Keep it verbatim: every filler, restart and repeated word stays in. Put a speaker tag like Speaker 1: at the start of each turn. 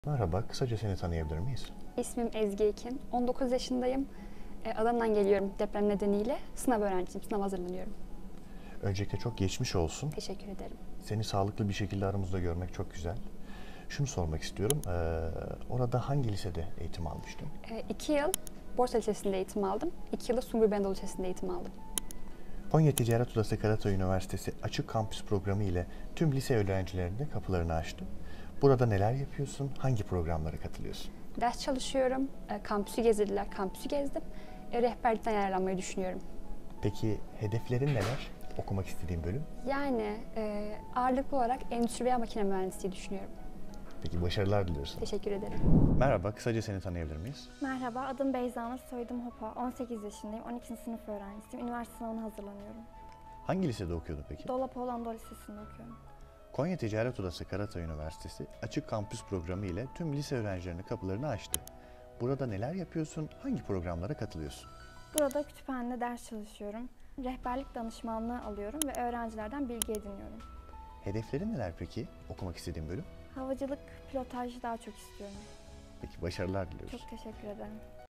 Speaker 1: Merhaba, kısaca seni tanıyabilir miyiz?
Speaker 2: İsmim Ezgi Ekin. on dokuz yaşındayım. E, Adana'dan geliyorum deprem nedeniyle. Sınav öğrencisiyim, sınav hazırlanıyorum.
Speaker 1: Öncelikle çok geçmiş olsun.
Speaker 2: Teşekkür ederim.
Speaker 1: Seni sağlıklı bir şekilde aramızda görmek çok güzel. Şunu sormak istiyorum, ee, orada hangi lisede eğitim almıştın?
Speaker 2: E, iki yıl Borsa Lisesi'nde eğitim aldım. İki yıl da Sungur Anadolu Lisesi'nde eğitim aldım.
Speaker 1: Konya Ticaret Odası Karatay Üniversitesi Açık Kampüs Programı ile tüm lise öğrencilerine kapılarını açtı. Burada neler yapıyorsun, hangi programlara katılıyorsun?
Speaker 2: Ders çalışıyorum, e, kampüsü gezdirdiler, kampüsü gezdim. E, rehberlikten yararlanmayı düşünüyorum.
Speaker 1: Peki hedeflerin neler? Okumak istediğin bölüm?
Speaker 2: Yani e, ağırlıklı olarak endüstri veya makine mühendisliği düşünüyorum.
Speaker 1: Peki başarılar diliyorsun.
Speaker 2: Teşekkür ederim.
Speaker 1: Merhaba, kısaca seni tanıyabilir miyiz?
Speaker 3: Merhaba, adım Beyza Nur, soyadım Hopa. on sekiz yaşındayım, on ikinci sınıf öğrencisiyim. Üniversite sınavına hazırlanıyorum.
Speaker 1: Hangi lisede okuyordun peki?
Speaker 3: Dolapova Anadolu Lisesi'nde okuyorum.
Speaker 1: Konya Ticaret Odası Karatay Üniversitesi Açık Kampüs Programı ile tüm lise öğrencilerine kapılarını açtı. Burada neler yapıyorsun, hangi programlara katılıyorsun?
Speaker 3: Burada kütüphanede ders çalışıyorum. Rehberlik danışmanlığı alıyorum ve öğrencilerden bilgi ediniyorum.
Speaker 1: Hedeflerin neler peki, okumak istediğin bölüm?
Speaker 3: Havacılık, pilotajı daha çok istiyorum.
Speaker 1: Peki başarılar diliyoruz.
Speaker 3: Çok teşekkür ederim.